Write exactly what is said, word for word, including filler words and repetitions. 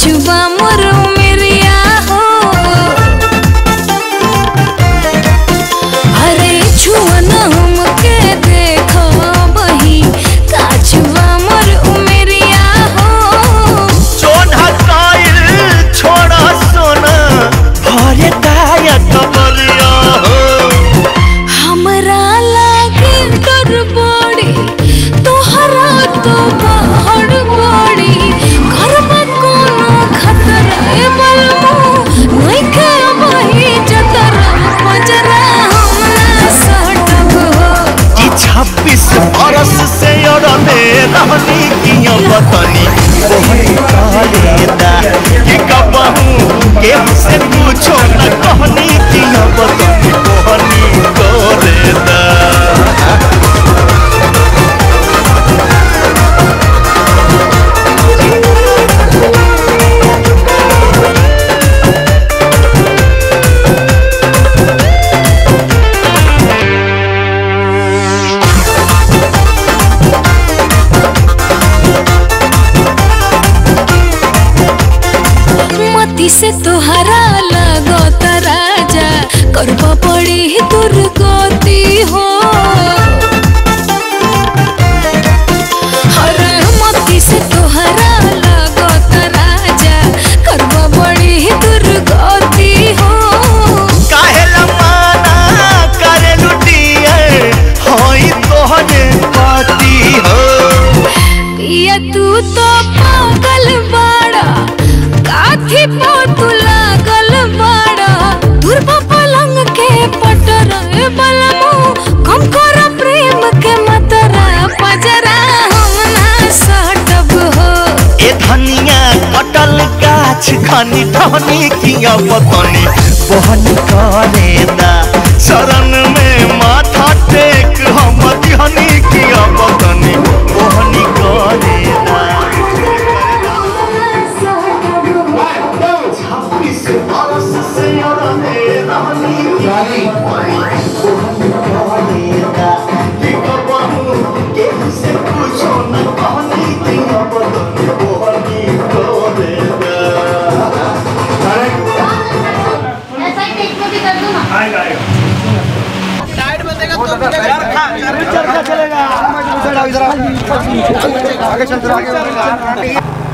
काचुबा मोर मेरिया हो अरे छुआ न हमके देखो बही काचुबा मोर मेरिया हो चोना काइल छोड़ा सोना भरे काया कबरिया हो हमरा लागे डर बड़ी तोहरा तो बाहर बड़ी घर में कोनो खतरा ए बलमो नहीं के बही जतरा मजरा हमरा सटब हो कि छब्बीस बरस से अड़ले रहनी किया पतनी वही कालेदा कि कबहू केहू से पूछो न कहनी किया पतनी वही कालेदा मती से तोहरा लगत राजा करबा पड़ी दुर्गति हो अरे मती से तोहरा लगत राजा करबा पड़ी दुर्गति हो काहेला माना करे लुटिए होई तोहरे पति हो पिया तू तो पागल बाड़ा काथी पो तू लागल बाड़ा दुर्बा पलंग के पटर बलमो कम कर प्रेम के मतरा पजरा हम ना सटब हो ए धनिया कटल गाछ खनी ठहनी किया पतनी बहनी करेदा शरण में माथा टेक हम दिहनी किया पतनी बहनी करेदा छब्बीस बरस से अड़ले रहनी बहनी करेदा कि कबहू केहू से पूछो न कहनी किया पतनी बहनी करेदा ऐसा ही टेक में भी कर दूं ना आएगा आएगा टाइट बंदेगा तो चलेगा चलेगा आगे चल आगे